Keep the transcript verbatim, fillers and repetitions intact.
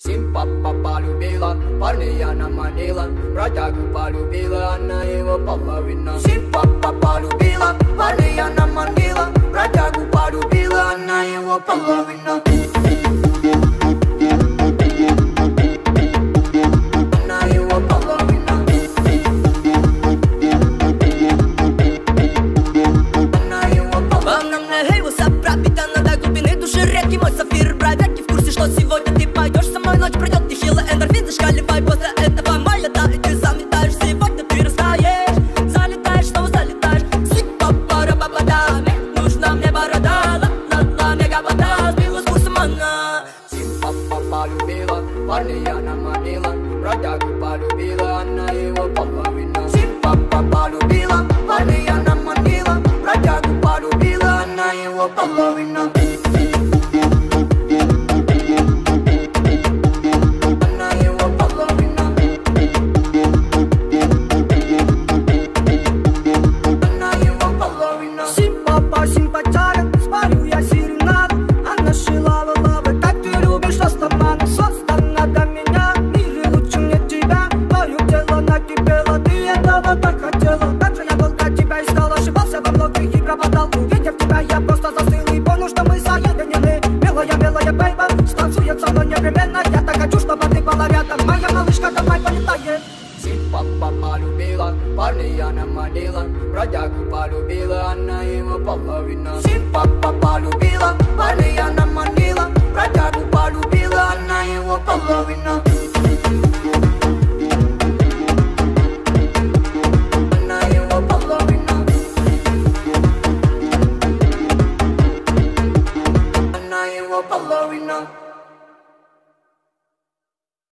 Сим-папа полюбила, парня она манила, бродягу полюбила, она его половина. Сим-папа полюбила, парня она манила, бродягу полюбила, она его половина. Она его половина. Она его половина. Эй, высоп, пропитана до глубины души, редкий мой сафир, бродяги в курсе, что сегодня ты пойдешь со мной, ночь придет, нехило, эндорфин зашкаливай, после этого моя, да, и ты заметаешь, сегодня ты растаешь, залетаешь, снова залетаешь, сип-папа-ра-па-па-да, нужна мне борода, ла-ла-ла, мега-вода, сбила с курсом она. Сим-папа полюбила, парня она манила, бродягу полюбила, она его половина. Сим-папа полюбила, парня она манила, бродягу полюбила, она его половина. Сим-папа полюбила, парня она манила, бродягу полюбила, она его половина. Сим-папа полюбила, парня она